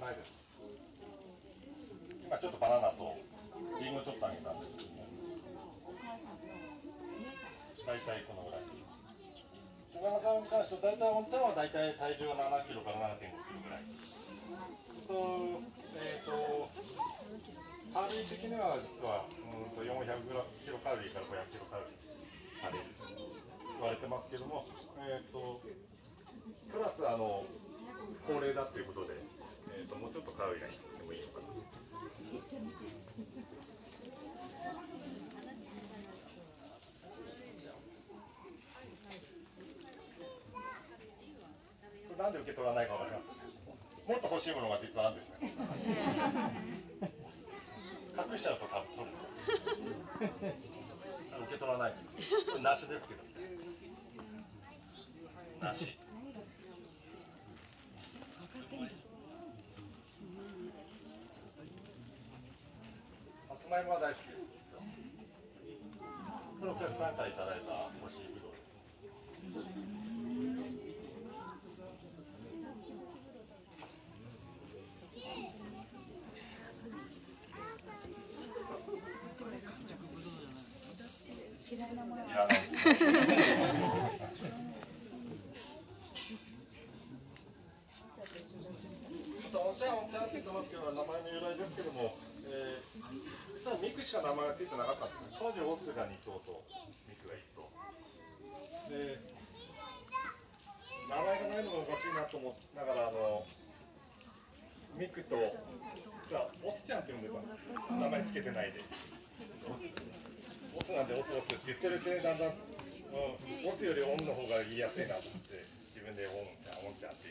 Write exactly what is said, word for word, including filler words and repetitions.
ないです。今ちょっとバナナとリンゴちょっとあげたんですけども、大体このぐらい。小柄さんに関しては、大体おんちゃんは大体体重はななキロからななてんごキロぐらい。と、えっ、ー、と、カロリー的には実はうんとよんひゃくキロカロリーからごひゃくキロカロリーカレー言われてますけども、えっ、ー、とプラスあの高齢だということで、えー、ともうちょっとカロリーが低くてもいいのかな。なんで受け取らないかわかりますか。もっと欲しいものが実はあるんですね。隠しちゃうと多分取るんですけど、受け取らない。なしですけど。なし。さつまいもは大好きです。実は。これお客さんからいただいた干しぶどうです。いらないですね。お茶お茶って言ってますけど、名前の由来ですけども、えー、実はミクしか名前がついてなかったんですね。当時オスがに頭とミクがいっ頭。で、名前がないのがおかしいなと思いながら、あのミクとじゃあオスちゃんって呼んでたんです。名前つけてないで。オス、オスなんでオスオスって言ってるうちにだんだん、うん、オスよりオンの方が言いやすいなと思って自分でオンちゃんオンちゃんって